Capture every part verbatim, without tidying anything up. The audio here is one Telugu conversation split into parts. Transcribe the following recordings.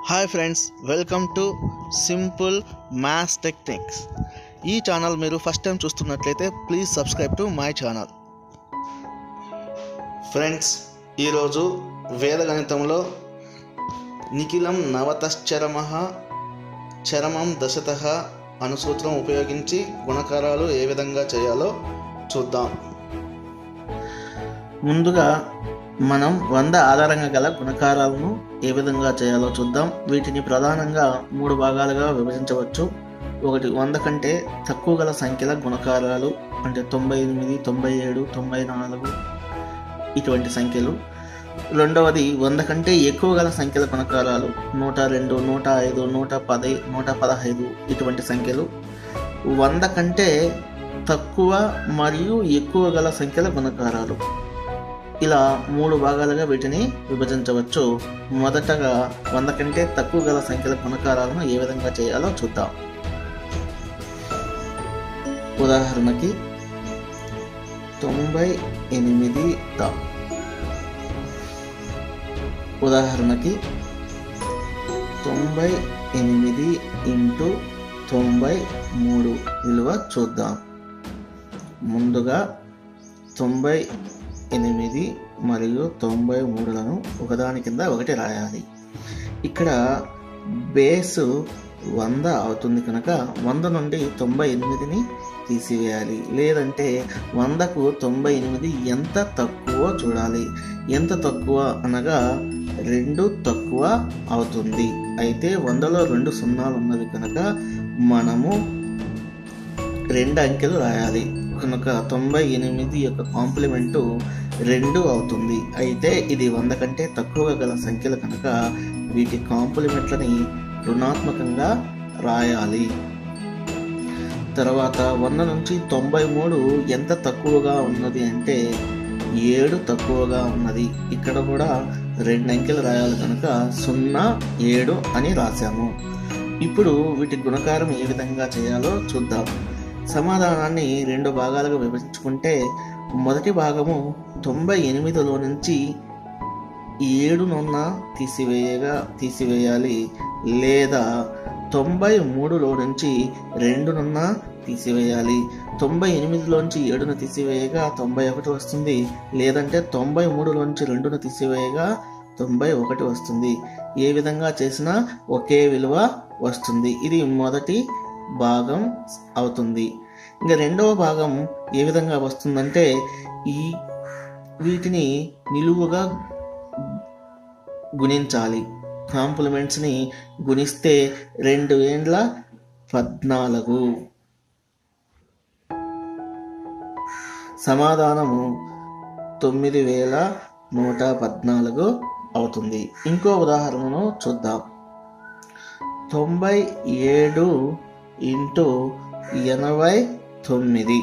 Hi friends, welcome to simple maths techniques. ఈ ఛానల్ మీరు ఫస్ట్ టైం చూస్తున్నట్లయితే please subscribe to my channel. Friends, ఈరోజు వేదగణితంలో నిఖిలం నవతశ్చరమః చరమం దశతః అను సూత్రం ఉపయోగించి గుణకారాలు ఏ విధంగా చేయాలో చూద్దాం. ముందుగా మనం వంద ఆధారంగా గల గుణకారాలను ఏ విధంగా చేయాలో చూద్దాం. వీటిని ప్రధానంగా మూడు భాగాలుగా విభజించవచ్చు. ఒకటి, వంద కంటే తక్కువ గల సంఖ్యల గుణకారాలు, అంటే తొంభై ఎనిమిది, తొంభై ఏడు, తొంభై నాలుగు ఇటువంటి సంఖ్యలు. రెండవది, వంద కంటే ఎక్కువ గల సంఖ్యల గుణకారాలు, నూట రెండు, నూట ఐదు, నూట పది, నూట పదహైదు ఇటువంటి సంఖ్యలు. వంద కంటే తక్కువ మరియు ఎక్కువ గల సంఖ్యల గుణకారాలు. ఇలా మూడు భాగాలుగా వీటిని విభజించవచ్చు. మొదటగా వంద కంటే తక్కువ గల సంఖ్యల గుణకారాలను ఏ విధంగా చేయాలో చూద్దాం. ఉదాహరణకి తొంభై ఎనిమిది దా ఉదాహరణకి తొంభై ఎనిమిది ఇంటూ తొంభై మూడు విలువ చూద్దాం. ముందుగా తొంభై ఎనిమిది మరియు తొంభై మూడులను ఒకదాని కింద ఒకటి రాయాలి. ఇక్కడ బేసు వంద అవుతుంది కనుక వంద నుండి తొంభై ఎనిమిదిని తీసివేయాలి. లేదంటే వందకు తొంభై ఎనిమిది ఎంత తక్కువ చూడాలి. ఎంత తక్కువ అనగా రెండు తక్కువ అవుతుంది. అయితే వందలో రెండు సున్నాలు ఉన్నవి కనుక మనము రెండు అంకెలు రాయాలి. కనుక తొంభై ఎనిమిది యొక్క కాంప్లిమెంటు రెండు అవుతుంది. అయితే ఇది వంద కంటే తక్కువగా గల సంఖ్యలు కనుక వీటి కాంప్లిమెంట్లని రుణాత్మకంగా రాయాలి. తర్వాత వంద నుంచి తొంభై మూడు ఎంత తక్కువగా ఉన్నది అంటే ఏడు తక్కువగా ఉన్నది. ఇక్కడ కూడా రెండు అంకెలు రాయాలి కనుక సున్నా ఏడు అని రాశాము. ఇప్పుడు వీటి గుణకారం ఏ విధంగా చేయాలో చూద్దాం. సమాధానాన్ని రెండు భాగాలుగా విభజించుకుంటే మొదటి భాగము తొంభై ఎనిమిదిలో నుంచి ఏడునున్న తీసివేయగా తీసివేయాలి. లేదా తొంభై మూడులో నుంచి రెండునున్న తీసివేయాలి. తొంభై ఎనిమిదిలోంచి ఏడును తీసివేయగా తొంభై ఒకటి వస్తుంది. లేదంటే తొంభై మూడులోంచి రెండును తీసివేయగా తొంభై ఒకటి వస్తుంది. ఏ విధంగా చేసినా ఒకే విలువ వస్తుంది. ఇది మొదటి భాగం అవుతుంది. ఇంకా రెండవ భాగం ఏ విధంగా వస్తుందంటే ఈ వీటిని నిలువుగా గుణించాలి. కాంప్లిమెంట్స్ని గుణిస్తే రెండు ఏండ్ల పద్నాలుగు. సమాధానము తొమ్మిది వేల నూట పద్నాలుగు అవుతుంది. ఇంకో ఉదాహరణను చూద్దాం. తొంభై ఏడు ఇంటూ ఎనభై తొమ్మిది.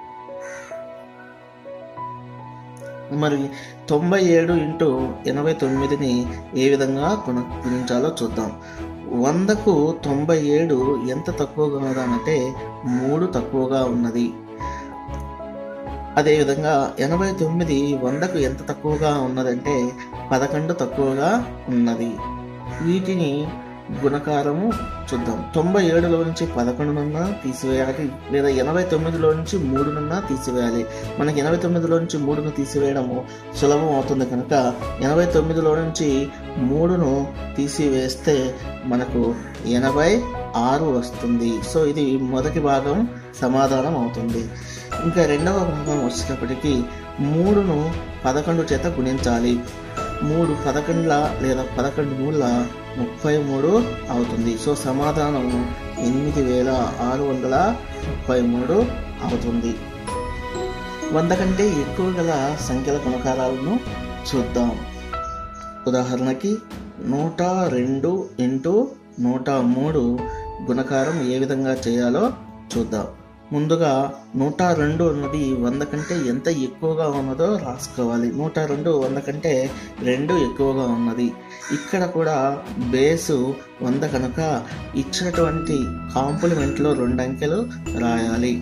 మరి తొంభై ఏడు ఇంటూ ఎనభై తొమ్మిదిని ఏ విధంగా గుణ గుణించాలో చూద్దాం. వందకు తొంభై ఏడు ఎంత తక్కువగా ఉన్నదంటే మూడు తక్కువగా ఉన్నది. అదేవిధంగా ఎనభై తొమ్మిది వందకు ఎంత తక్కువగా ఉన్నదంటే పదకొండు తక్కువగా ఉన్నది. వీటిని గుణకారము చూద్దాం. తొంభై ఏడులో నుంచి పదకొండునున్నా తీసివేయాలి. లేదా ఎనభై తొమ్మిదిలో నుంచి మూడునున్నా తీసివేయాలి. మనకి ఎనభై తొమ్మిదిలో నుంచి మూడును తీసివేయడము సులభం అవుతుంది కనుక ఎనభై తొమ్మిదిలో నుంచి మూడును తీసివేస్తే మనకు ఎనభై ఆరు వస్తుంది. సో ఇది మొదటి భాగం సమాధానం అవుతుంది. ఇంకా రెండవ భాగం వచ్చేటప్పటికి మూడును పదకొండు చేత గుణించాలి. మూడు పదకొండుల లేదా పదకొండు మూడుల ముప్పై మూడు అవుతుంది. సో సమాధానం ఎనిమిది వేల ఆరు వందల ముప్పై మూడు అవుతుంది. వంద కంటే ఎక్కువ గల సంఖ్యల గుణకారాలను చూద్దాం. ఉదాహరణకి నూట రెండు ఇంటూ నూట మూడు గుణకారం ఏ విధంగా చేయాలో చూద్దాం. ముందుగా నూట రెండు అన్నది వంద కంటే ఎంత ఎక్కువగా ఉన్నదో రాసుకోవాలి. నూట రెండు వంద కంటే రెండు ఎక్కువగా ఉన్నది. ఇక్కడ కూడా బేసు వంద కనుక ఇచ్చినటువంటి కాంప్లిమెంట్లో రెండు అంకెలు రాయాలి.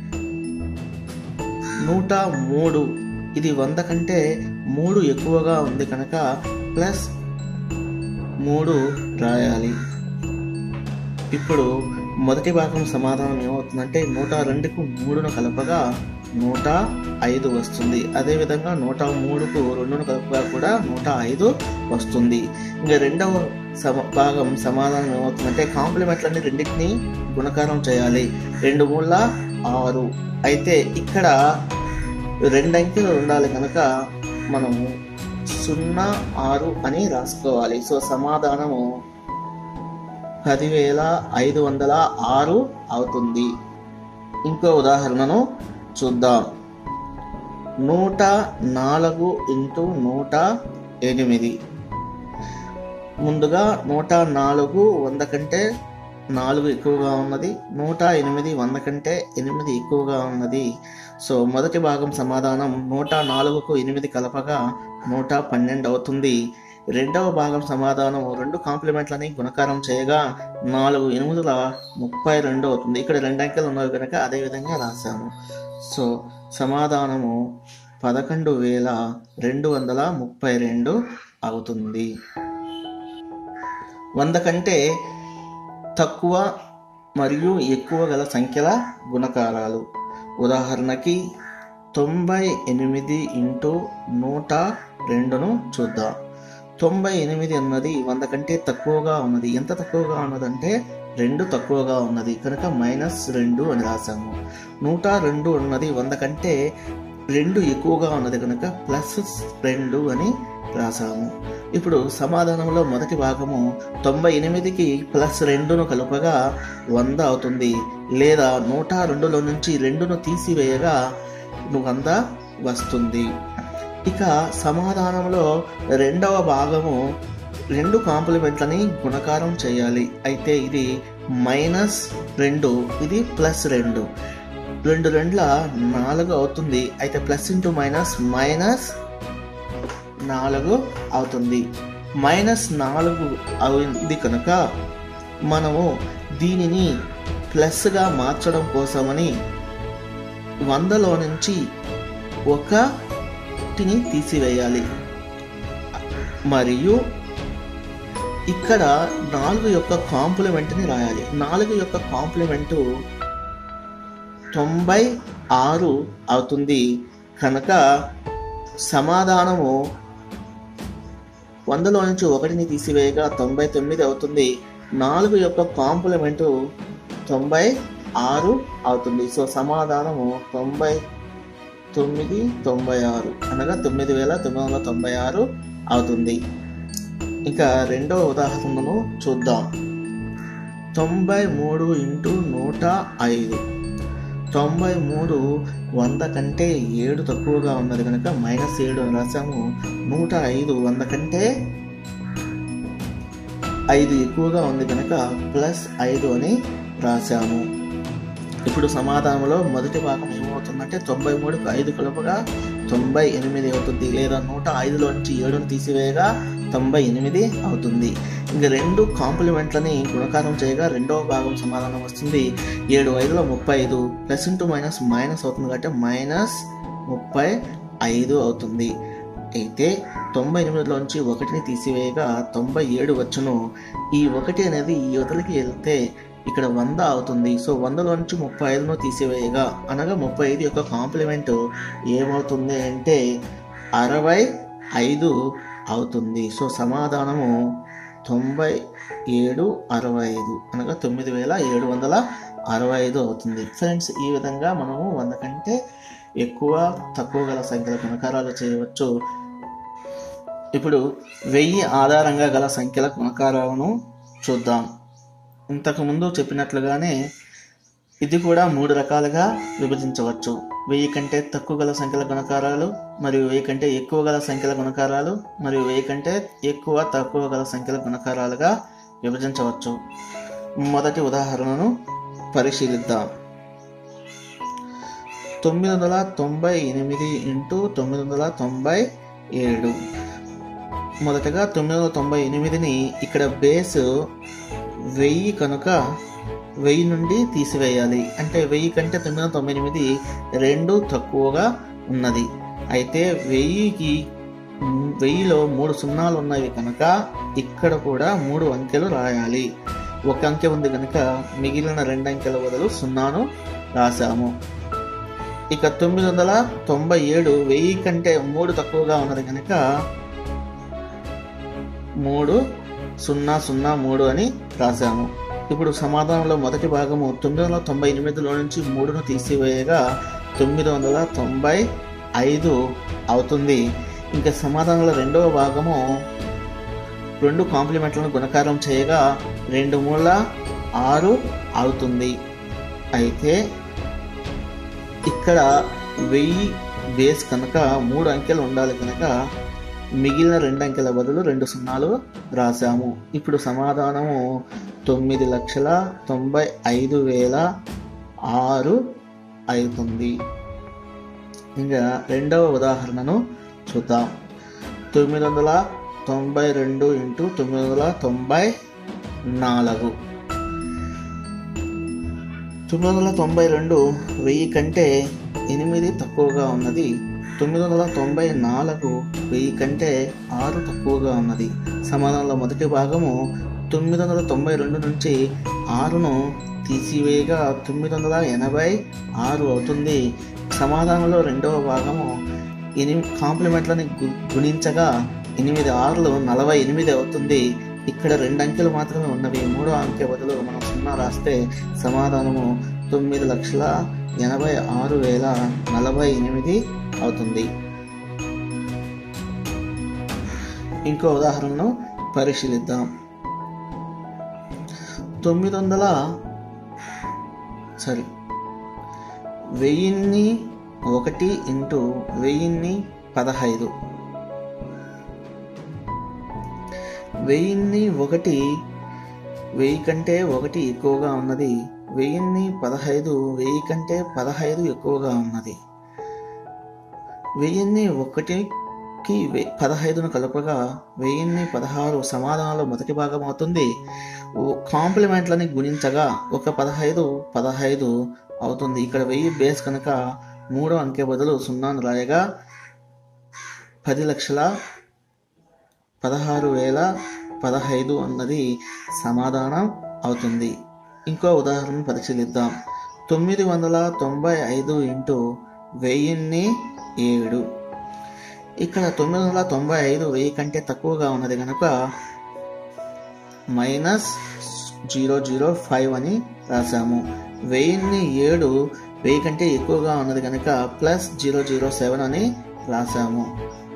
నూట మూడు ఇది వంద కంటే మూడు ఎక్కువగా ఉంది కనుక ప్లస్ మూడు రాయాలి. ఇప్పుడు మొదటి భాగం సమాధానం ఏమవుతుందంటే నూట రెండుకు మూడును కలపగా నూట ఐదు వస్తుంది. అదేవిధంగా నూట మూడుకు రెండును కలపగా కూడా నూట ఐదు వస్తుంది. ఇంకా రెండవ సమ భాగం సమాధానం ఏమవుతుందంటే కాంప్లిమెంట్లన్నీ రెండింటిని గుణకారం చేయాలి. రెండు మూల ఆరు. అయితే ఇక్కడ రెండు అంకెలు ఉండాలి కనుక మనము సున్నా ఆరు అని రాసుకోవాలి. సో సమాధానము పదివేల ఐదు వందల ఆరు అవుతుంది. ఇంకో ఉదాహరణను చూద్దాం. నూట నాలుగు ఇంటూ నూట ఎనిమిది. ముందుగా నూట నాలుగు వంద కంటే నాలుగు ఎక్కువగా ఉన్నది, నూట ఎనిమిది వంద కంటే ఎనిమిది ఎక్కువగా ఉన్నది. సో మొదటి భాగం సమాధానం నూట నాలుగుకు ఎనిమిది కలపగా నూట పన్నెండు అవుతుంది. రెండవ భాగం సమాధానం రెండు కాంప్లిమెంట్లని గుణకారం చేయగా నాలుగు ఎనిమిదిల ముప్పై రెండు అవుతుంది. ఇక్కడ రెండు అంకెలు ఉన్నవి కనుక అదే విధంగా రాశాము. సో సమాధానము పదకొండు వేల రెండు వందల ముప్పై రెండు అవుతుంది. వంద కంటే తక్కువ మరియు ఎక్కువ గల సంఖ్యల గుణకారాలు. ఉదాహరణకి తొంభై ఎనిమిది ఇంటూ నూట రెండును చూద్దాం. తొంభై ఎనిమిది అన్నది వంద కంటే తక్కువగా ఉన్నది. ఎంత తక్కువగా ఉన్నదంటే రెండు తక్కువగా ఉన్నది కనుక మైనస్ రెండు అని రాసాము. నూట రెండు అన్నది వంద కంటే రెండు ఎక్కువగా ఉన్నది కనుక ప్లస్ రెండు అని రాసాము. ఇప్పుడు సమాధానంలో మొదటి భాగము తొంభై ఎనిమిదికి ప్లస్ రెండును కలుపగా వంద అవుతుంది. లేదా నూట రెండులో నుంచి రెండును తీసివేయగా వంద వస్తుంది. ఇక సమాధానంలో రెండవ భాగము రెండు కాంప్లిమెంట్లని గుణకారం చేయాలి. అయితే ఇది మైనస్ రెండు, ఇది ప్లస్ రెండు. రెండు రెండుల నాలుగు అవుతుంది. అయితే ప్లస్ ఇంటూ మైనస్ మైనస్ నాలుగు అవుతుంది. మైనస్ నాలుగు అవుతుంది కనుక మనము దీనిని ప్లస్గా మార్చడం కోసమని వందలో నుంచి ఒకటిని తీసివేయాలి. మరియు ఇక్కడ నాలుగు యొక్క కాంప్లిమెంట్ని రాయాలి. నాలుగు యొక్క కాంప్లిమెంటు తొంభై ఆరు అవుతుంది కనుక సమాధానము వందలో నుంచి ఒకటిని తీసివేయగా తొంభై తొమ్మిది అవుతుంది. నాలుగు యొక్క కాంప్లిమెంటు తొంభై ఆరు అవుతుంది. సో సమాధానము తొంభై తొమ్మిది తొంభై ఆరు అనగా తొమ్మిది వేల తొమ్మిది వందల తొంభై ఆరు అవుతుంది. ఇంకా రెండో ఉదాహరణను చూద్దాం. తొంభై మూడు ఇంటూ నూట ఐదు. తొంభై మూడు వంద కంటే ఏడు తక్కువగా ఉన్నది కనుక మైనస్ ఏడు అని రాసాము. నూట ఐదు వంద కంటే ఐదు ఎక్కువగా ఉంది కనుక ప్లస్ ఐదు అని రాసాము. ఇప్పుడు సమాధానంలో మొదటి భాగం ఏమవుతుందంటే తొంభై మూడుకు ఐదు కలుపగా తొంభై ఎనిమిది అవుతుంది. లేదా నూట ఐదులో నుంచి ఏడును తీసివేయగా తొంభై ఎనిమిది అవుతుంది. ఇంకా రెండు కాంప్లిమెంట్లని గుణకారం చేయగా రెండవ భాగం సమాధానం వస్తుంది. ఏడు ఐదులో ముప్పై ఐదు ప్లస్ ఇంటూ మైనస్ మైనస్ అవుతుంది కాబట్టి మైనస్ ముప్పై ఐదు అవుతుంది. అయితే తొంభై ఎనిమిదిలోంచి ఒకటిని తీసివేయగా తొంభై ఏడు వచ్చును. ఈ ఒకటి అనేది ఈ యువతలకి వెళ్తే ఇక్కడ వంద అవుతుంది. సో వందలో నుంచి ముప్పై ఐదును తీసివేయగా అనగా ముప్పై ఐదు యొక్క కాంప్లిమెంట్ ఏమవుతుంది అంటే అరవై ఐదు అవుతుంది. సో సమాధానము తొంభై ఏడు అరవై ఐదు అనగా తొమ్మిది వేల ఏడు వందల అరవై ఐదు అవుతుంది. ఫ్రెండ్స్, ఈ విధంగా మనము వంద కంటే ఎక్కువ తక్కువ గల సంఖ్యల గుణకారాలు చేయవచ్చు. ఇప్పుడు వెయ్యి ఆధారంగా గల సంఖ్యల గుణకారాలను చూద్దాం. ఇంతకుముందు చెప్పినట్లుగానే ఇది కూడా మూడు రకాలుగా విభజించవచ్చు. వెయ్యి కంటే తక్కువ గల సంఖ్యల గుణకారాలు, మరియు వెయ్యి కంటే ఎక్కువ గల సంఖ్యల గుణకారాలు, మరియు వెయ్యి కంటే ఎక్కువ తక్కువ గల సంఖ్యల గుణకారాలుగా విభజించవచ్చు. మొదటి ఉదాహరణను పరిశీలిద్దాం. తొమ్మిది వందల తొంభై ఎనిమిది ఇంటూ తొమ్మిది వందల తొంభై ఏడు. మొదటగా తొమ్మిది వందల తొంభై ఎనిమిదిని ఇక్కడ బేస్ వెయ్యి కనుక వెయ్యి నుండి తీసివేయాలి. అంటే వెయ్యి కంటే తొమ్మిది వందల తొంభై ఎనిమిది రెండు తక్కువగా ఉన్నది. అయితే వెయ్యికి వెయ్యిలో మూడు సున్నాలు ఉన్నాయి కనుక ఇక్కడ కూడా మూడు అంకెలు రాయాలి. ఒక అంకె ఉంది కనుక మిగిలిన రెండు అంకెల బదులు సున్నాను రాసాము. ఇక తొమ్మిది వందల తొంభై ఏడు వెయ్యి కంటే మూడు తక్కువగా ఉన్నది కనుక మూడు సున్నా సున్నా మూడు అని రాసాము. ఇప్పుడు సమాధానంలో మొదటి భాగము తొమ్మిది వందల తొంభై ఎనిమిదిలో నుంచి మూడును తీసివేయగా తొమ్మిది వందల తొంభై ఐదు అవుతుంది. ఇంకా సమాధానంలో రెండవ భాగము రెండు కాంప్లిమెంట్లను గుణకారం చేయగా రెండు మూల ఆరు అవుతుంది. అయితే ఇక్కడ వెయ్యి బేస్ కనుక మూడు అంకెలు ఉండాలి కనుక మిగిలిన రెండు అంకెల బదులు రెండు సున్నాలు రాసాము. ఇప్పుడు సమాధానము తొమ్మిది లక్షల తొంభై ఐదు వేల ఆరు అవుతుంది. ఇంకా రెండవ ఉదాహరణను చూద్దాం. తొమ్మిది వందల తొంభై రెండు ఇంటూ తొమ్మిది వందల తొంభై నాలుగు. తొమ్మిది వందల తొంభై రెండు వెయ్యి కంటే ఎనిమిది తక్కువగా ఉన్నది. తొమ్మిది వందల తొంభై నాలుగు వెయ్యి కంటే ఆరు తక్కువగా ఉన్నది. సమాధానంలో మొదటి భాగము తొమ్మిది వందల తొంభై రెండు నుంచి ఆరును తీసివేయగా తొమ్మిది వందల ఎనభై ఆరు అవుతుంది. సమాధానంలో రెండవ భాగము ఎనిమిది కాంప్లిమెంట్లని గుణించగా ఎనిమిది ఆరులు నలభై ఎనిమిది అవుతుంది. ఇక్కడ రెండు అంకెలు మాత్రమే ఉన్నవి. మూడో అంకె బదులు మనం సున్నా రాస్తే సమాధానము తొమ్మిది లక్షల ఎనభై ఆరు వేల నలభై ఎనిమిది అవుతుంది. ఇంకో ఉదాహరణను పరిశీలిద్దాం. తొమ్మిది వందల సారీ వెయ్యిన్ని ఒకటి ఇంటూ వెయ్యిన్ని పదహైదు. వెయ్యిన్ని ఒకటి వెయ్యి కంటే ఒకటి ఎక్కువగా ఉన్నది. వెయ్యిన్ని పదహైదు వెయ్యి కంటే పదహైదు ఎక్కువగా ఉన్నది. వెయ్యిన్ని ఒకటికి పదహైదును కలపగా వెయ్యిన్ని పదహారు సమాధానంలో మొదటి భాగం అవుతుంది. కాంప్లిమెంట్లని గుణించగా ఒక పదహైదు పదహైదు అవుతుంది. ఇక్కడ వెయ్యి బేస్ కనుక మూడో అంకె బదులు సున్నాను రాయగా పది లక్షల పదహారు వేల పదహైదు అన్నది సమాధానం అవుతుంది. ఇంకో ఉదాహరణ పరిశీలిద్దాం. తొమ్మిది వందల తొంభై ఐదు ఇంటూ వెయ్యిన్ని ఏడు. ఇక్కడ తొమ్మిది వందల తొంభై ఐదు వెయ్యి కంటే తక్కువగా ఉన్నది కనుక మైనస్ జీరో జీరో ఫైవ్ అని రాసాము. వెయ్యిన్ని ఏడు వెయ్యి కంటే ఎక్కువగా ఉన్నది కనుక ప్లస్ జీరో జీరో సెవెన్ అని రాసాము.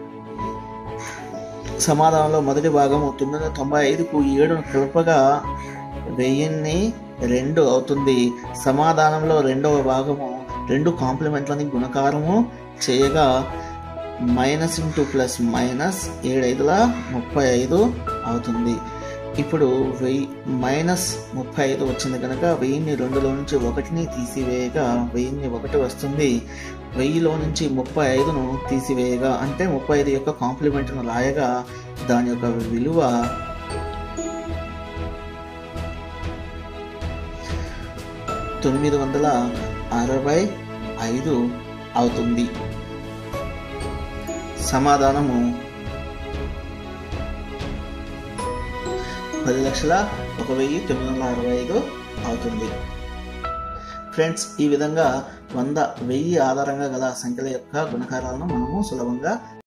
సమాధానంలో మొదటి భాగము తొమ్మిది వందల తొంభై ఐదుకు ఏడును కలపగా వెయ్యిన్ని రెండు అవుతుంది. సమాధానంలో రెండవ భాగము రెండు కాంప్లిమెంట్లని గుణకారము చేయగా మైనస్ ఇంటూ ప్లస్ మైనస్ ఏడు ఐదుల ముప్పై ఐదు అవుతుంది. ఇప్పుడు వెయ్యి మైనస్ ముప్పై ఐదు వచ్చింది కనుక వెయ్యిన్ని రెండులో నుంచి ఒకటిని తీసివేయగా వెయ్యిన్ని ఒకటి వస్తుంది. వెయ్యిలో నుంచి ముప్పై ఐదును తీసివేయగా అంటే ముప్పై ఐదు యొక్క కాంప్లిమెంట్ను రాయగా దాని యొక్క విలువ తొమ్మిది వందల అరవై ఐదు అవుతుంది. సమాధానము పది లక్షల ఒక వెయ్యి తొమ్మిది వందల అరవై ఐదు అవుతుంది. ఫ్రెండ్స్, ఈ విధంగా వంద వెయ్యి ఆధారంగా గల సంఖ్యల యొక్క గుణకారాలను మనము సులభంగా